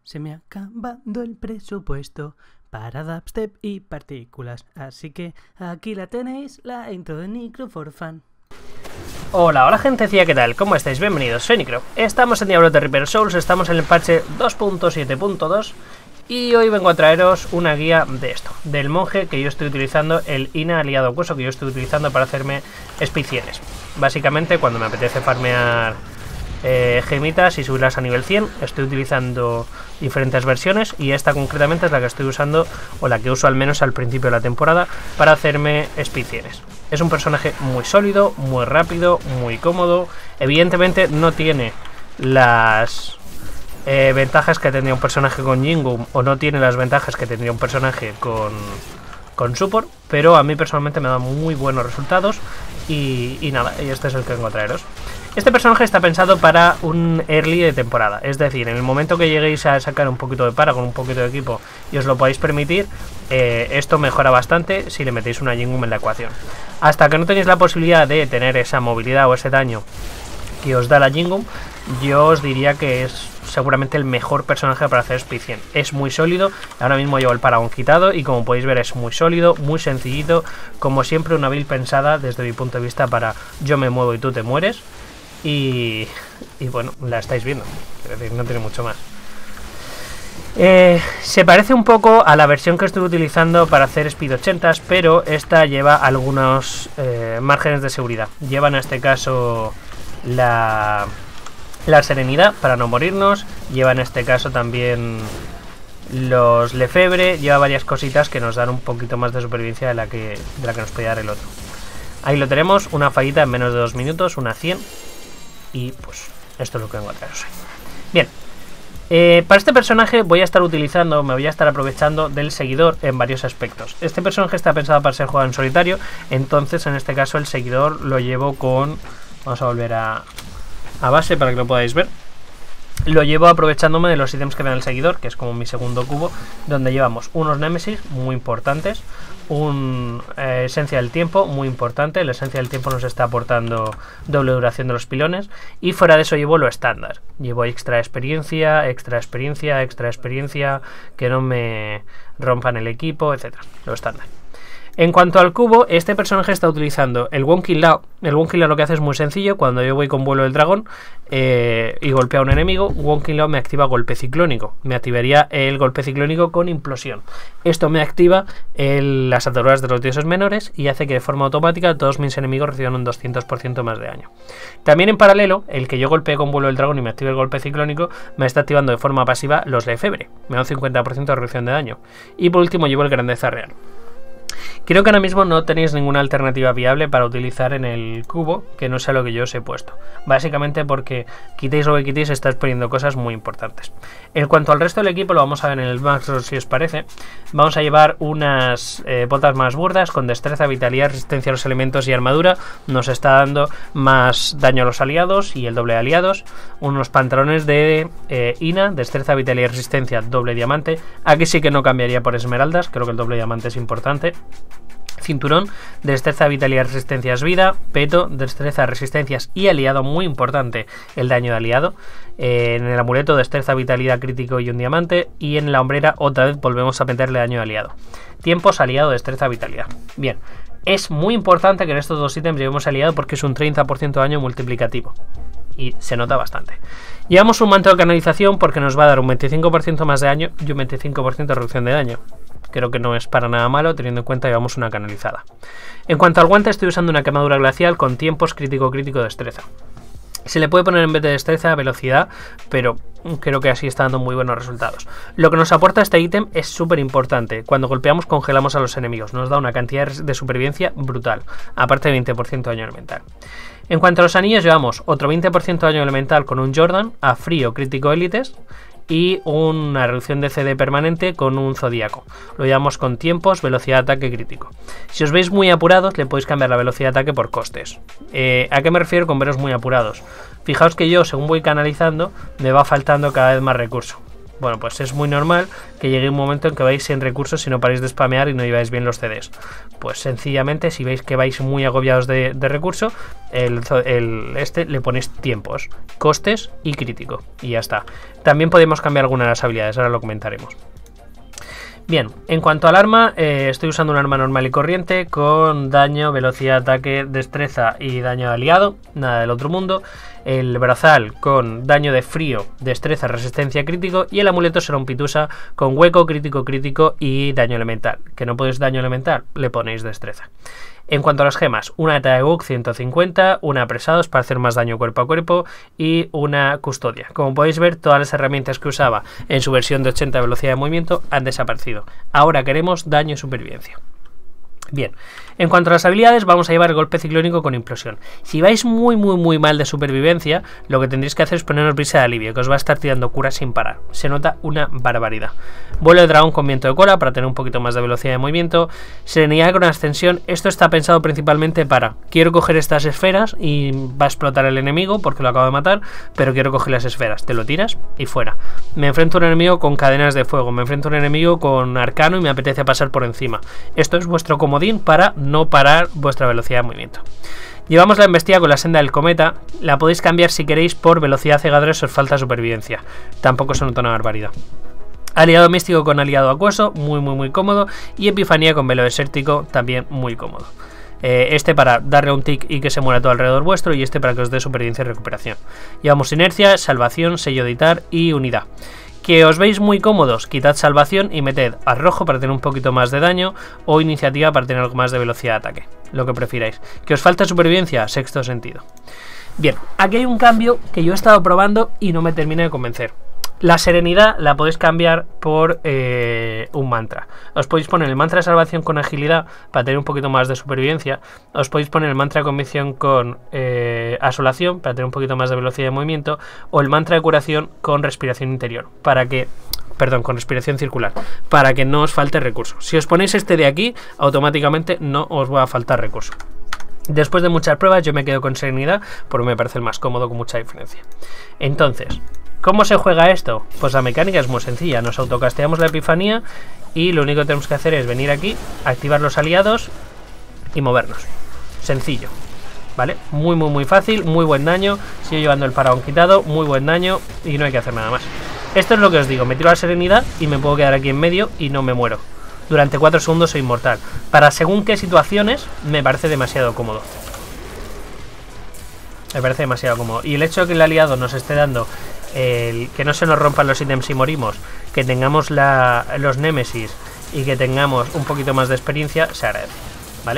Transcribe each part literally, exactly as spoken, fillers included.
Se me ha acabado el presupuesto para dubstep y partículas, así que aquí la tenéis, la intro de Nicro for Fun. Hola, hola gentecilla, ¿qué tal? ¿Cómo estáis? Bienvenidos, soy Nicro. Estamos en Diablo The Reaper Souls, estamos en el parche dos punto siete punto dos y hoy vengo a traeros una guía de esto, del monje que yo estoy utilizando, el Ina aliado acuoso que yo estoy utilizando para hacerme espicienes. Básicamente, cuando me apetece farmear eh, gemitas y subirlas a nivel cien, estoy utilizando diferentes versiones y esta concretamente es la que estoy usando, o la que uso al menos al principio de la temporada, para hacerme espicienes. Es un personaje muy sólido, muy rápido, muy cómodo. Evidentemente no tiene las eh, ventajas que tendría un personaje con Jingum, o no tiene las ventajas que tendría un personaje con, con support, pero a mí personalmente me da muy buenos resultados y, y nada, y este es el que vengo a traeros. Este personaje está pensado para un early de temporada, es decir, en el momento que lleguéis a sacar un poquito de para con un poquito de equipo y os lo podáis permitir, eh, esto mejora bastante si le metéis una Jingum en la ecuación. Hasta que no tenéis la posibilidad de tener esa movilidad o ese daño que os da la Jingum, yo os diría que es seguramente el mejor personaje para hacer speed cien. Es muy sólido, ahora mismo llevo el Paragon quitado y como podéis ver es muy sólido, muy sencillito, como siempre una build pensada desde mi punto de vista para yo me muevo y tú te mueres. Y, y bueno, la estáis viendo, es decir, no tiene mucho más. Eh, se parece un poco a la versión que estoy utilizando para hacer Speed ochenta, pero esta lleva algunos eh, márgenes de seguridad. Lleva en este caso la, la serenidad para no morirnos, lleva en este caso también los Lefebvre, lleva varias cositas que nos dan un poquito más de supervivencia de la que, de la que nos podía dar el otro. Ahí lo tenemos, una fallita en menos de dos minutos, una cien. Y pues esto es lo que vengo a traeros hoy. Bien, eh, para este personaje voy a estar utilizando, me voy a estar aprovechando del seguidor en varios aspectos. Este personaje está pensado para ser jugado en solitario, entonces en este caso el seguidor lo llevo con... Vamos a volver a, a base para que lo podáis ver. Lo llevo aprovechándome de los ítems que me da el seguidor, que es como mi segundo cubo, donde llevamos unos Némesis muy importantes, un eh, esencia del tiempo muy importante. La esencia del tiempo nos está aportando doble duración de los pilones, y fuera de eso llevo lo estándar. Llevo extra experiencia, extra experiencia, extra experiencia, que no me rompan el equipo, etcétera. Lo estándar. En cuanto al cubo, este personaje está utilizando el One Kill Lao. El One Kill Lao lo que hace es muy sencillo. Cuando yo voy con vuelo del dragón eh, y golpeo a un enemigo, One Kill Lao me activa golpe ciclónico. Me activaría el golpe ciclónico con implosión. Esto me activa el, las ataduras de los dioses menores y hace que de forma automática todos mis enemigos reciban un doscientos por ciento más de daño. También en paralelo, el que yo golpee con vuelo del dragón y me active el golpe ciclónico me está activando de forma pasiva los Lefebvre. Me da un cincuenta por ciento de reducción de daño. Y por último llevo el Grandeza Real. Creo que ahora mismo no tenéis ninguna alternativa viable para utilizar en el cubo que no sea lo que yo os he puesto. Básicamente porque quitéis lo que quitéis, estáis poniendo cosas muy importantes. En cuanto al resto del equipo, lo vamos a ver en el macro si os parece. Vamos a llevar unas eh, botas más burdas con destreza, vitalidad, resistencia a los elementos y armadura. Nos está dando más daño a los aliados y el doble de aliados. Unos pantalones de eh, Ina, destreza, vitalidad y resistencia, doble diamante. Aquí sí que no cambiaría por esmeraldas, creo que el doble diamante es importante. Cinturón, destreza, vitalidad, resistencias, vida. Peto, destreza, resistencias y aliado, muy importante el daño de aliado. Eh, en el amuleto, destreza, vitalidad, crítico y un diamante. Y en la hombrera otra vez volvemos a meterle daño de aliado. Tiempos, aliado, destreza, vitalidad. Bien, es muy importante que en estos dos ítems llevemos aliado porque es un treinta por ciento de daño multiplicativo. Y se nota bastante. Llevamos un manto de canalización porque nos va a dar un veinticinco por ciento más de daño y un veinticinco por ciento de reducción de daño. Creo que no es para nada malo, teniendo en cuenta que llevamos una canalizada. En cuanto al guante, estoy usando una quemadura glacial con tiempos crítico, crítico, destreza. Se le puede poner en vez de destreza velocidad, pero creo que así está dando muy buenos resultados. Lo que nos aporta este ítem es súper importante. Cuando golpeamos, congelamos a los enemigos. Nos da una cantidad de supervivencia brutal, aparte de veinte por ciento de daño elemental. En cuanto a los anillos, llevamos otro veinte por ciento de daño elemental con un Jordan, a frío, crítico, élites, y una reducción de C D permanente con un Zodíaco. Lo llevamos con tiempos, velocidad de ataque, crítico. Si os veis muy apurados, le podéis cambiar la velocidad de ataque por costes. Eh, ¿A qué me refiero con veros muy apurados? Fijaos que yo, según voy canalizando, me va faltando cada vez más recurso. Bueno, pues es muy normal que llegue un momento en que vais sin recursos si no paráis de spamear y no lleváis bien los C Ds. Pues sencillamente, si veis que vais muy agobiados de, de recurso, el, el, este le ponéis tiempos, costes y crítico. Y ya está. También podemos cambiar algunas de las habilidades, ahora lo comentaremos. Bien, en cuanto al arma, eh, estoy usando un arma normal y corriente con daño, velocidad, ataque, destreza y daño aliado, nada del otro mundo. El brazal con daño de frío, destreza, resistencia crítico, y el amuleto será un pitusa con hueco, crítico, crítico y daño elemental. Que no podéis daño elemental, le ponéis destreza. En cuanto a las gemas, una de Bug ciento cincuenta, una apresados para hacer más daño cuerpo a cuerpo y una custodia. Como podéis ver, todas las herramientas que usaba en su versión de ochenta de velocidad de movimiento han desaparecido. Ahora queremos daño y supervivencia. Bien, en cuanto a las habilidades, vamos a llevar el golpe ciclónico con implosión. Si vais muy muy muy mal de supervivencia, lo que tendréis que hacer es poneros brisa de alivio, que os va a estar tirando curas sin parar. Se nota una barbaridad. Vuelo de dragón con viento de cola para tener un poquito más de velocidad de movimiento. Serenidad con ascensión. Esto está pensado principalmente para: quiero coger estas esferas y va a explotar el enemigo porque lo acabo de matar, pero quiero coger las esferas. Te lo tiras y fuera. Me enfrento a un enemigo con cadenas de fuego, me enfrento a un enemigo con arcano y me apetece pasar por encima. Esto es vuestro comodín para no parar vuestra velocidad de movimiento. Llevamos la embestida con la senda del cometa. La podéis cambiar si queréis por velocidad cegadora si os falta supervivencia. Tampoco se nota una barbaridad. Aliado místico con aliado acuoso, muy muy muy cómodo. Y epifanía con velo desértico, también muy cómodo. Eh, este para darle un tic y que se muera todo alrededor vuestro, y este para que os dé supervivencia y recuperación. Llevamos inercia, salvación, sello de editar y unidad. Que os veis muy cómodos, quitad salvación y meted arrojo para tener un poquito más de daño, o iniciativa para tener algo más de velocidad de ataque, lo que prefiráis. Que os falta supervivencia, sexto sentido. Bien, aquí hay un cambio que yo he estado probando y no me termina de convencer. La serenidad la podéis cambiar por eh, un mantra. Os podéis poner el mantra de salvación con agilidad para tener un poquito más de supervivencia. Os podéis poner el mantra de convicción con eh, asolación para tener un poquito más de velocidad de movimiento. O el mantra de curación con respiración interior para que... Perdón, con respiración circular, para que no os falte recurso. Si os ponéis este de aquí, automáticamente no os va a faltar recurso. Después de muchas pruebas, yo me quedo con serenidad porque me parece el más cómodo con mucha diferencia. Entonces, ¿cómo se juega esto? Pues la mecánica es muy sencilla. Nos autocasteamos la epifanía y lo único que tenemos que hacer es venir aquí, activar los aliados y movernos. Sencillo, ¿vale? Muy muy muy fácil, muy buen daño. Sigo llevando el faraón quitado, muy buen daño y no hay que hacer nada más. Esto es lo que os digo, me tiro la serenidad y me puedo quedar aquí en medio y no me muero. Durante cuatro segundos soy inmortal. Para según qué situaciones me parece demasiado cómodo. Me parece demasiado cómodo. Y el hecho de que el aliado nos esté dando el que no se nos rompan los ítems si morimos, que tengamos la, los némesis y que tengamos un poquito más de experiencia, se agradece, ¿vale?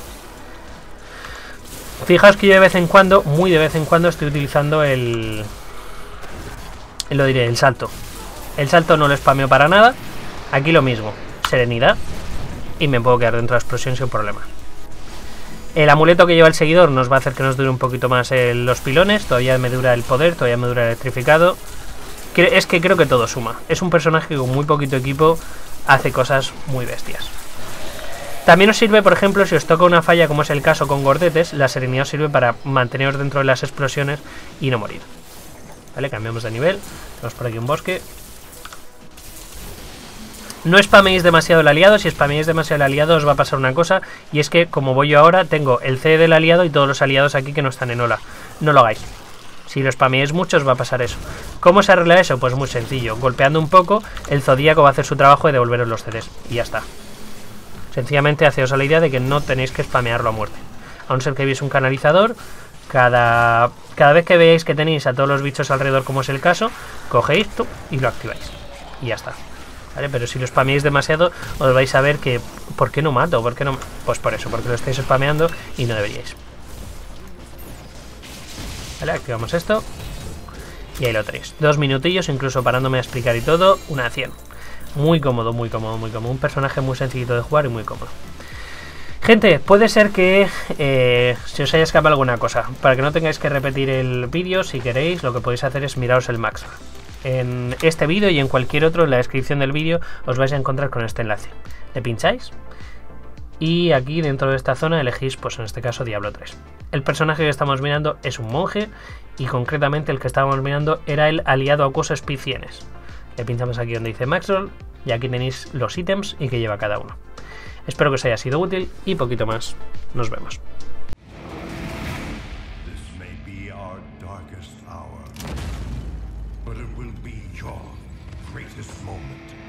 Fijaos que yo de vez en cuando, muy de vez en cuando, estoy utilizando el... Lo diré, el salto. El salto no lo spameo para nada. Aquí lo mismo, serenidad. Y me puedo quedar dentro de la explosión sin problema. El amuleto que lleva el seguidor nos va a hacer que nos dure un poquito más el, los pilones. Todavía me dura el poder, todavía me dura el electrificado. Es que creo que todo suma. Es un personaje que con muy poquito equipo hace cosas muy bestias. También os sirve, por ejemplo, si os toca una falla como es el caso con gordetes, la serenidad os sirve para manteneros dentro de las explosiones y no morir. Vale, cambiamos de nivel. Tenemos por aquí un bosque. No spameéis demasiado el aliado. Si spameáis demasiado el aliado os va a pasar una cosa, y es que como voy yo ahora, tengo el C del aliado y todos los aliados aquí que no están en ola. No lo hagáis. Si lo spameáis mucho os va a pasar eso. ¿Cómo se arregla eso? Pues muy sencillo. Golpeando un poco, el Zodíaco va a hacer su trabajo de devolveros los C Ds. Y ya está. Sencillamente haceos a la idea de que no tenéis que spamearlo a muerte. A no ser que veáis un canalizador, cada, cada vez que veáis que tenéis a todos los bichos alrededor, como es el caso, cogéis tú y lo activáis. Y ya está. ¿Vale? Pero si lo spameáis demasiado, os vais a ver que... ¿Por qué no mato? ¿Por qué no? Pues por eso, porque lo estáis spameando y no deberíais. Vale, activamos esto. Y ahí lo tenéis. Dos minutillos, incluso parándome a explicar y todo, una cien. Muy cómodo, muy cómodo, muy cómodo. Un personaje muy sencillito de jugar y muy cómodo. Gente, puede ser que eh, se os haya escapado alguna cosa. Para que no tengáis que repetir el vídeo, si queréis, lo que podéis hacer es miraros el Max. En este vídeo y en cualquier otro, en la descripción del vídeo, os vais a encontrar con este enlace. Le pincháis y aquí dentro de esta zona elegís, pues en este caso, Diablo tres. El personaje que estamos mirando es un monje y concretamente el que estábamos mirando era el aliado acuoso Spicienes. Le pinchamos aquí donde dice Maxroll y aquí tenéis los ítems y que lleva cada uno. Espero que os haya sido útil y poquito más. Nos vemos. But it will be your greatest moment.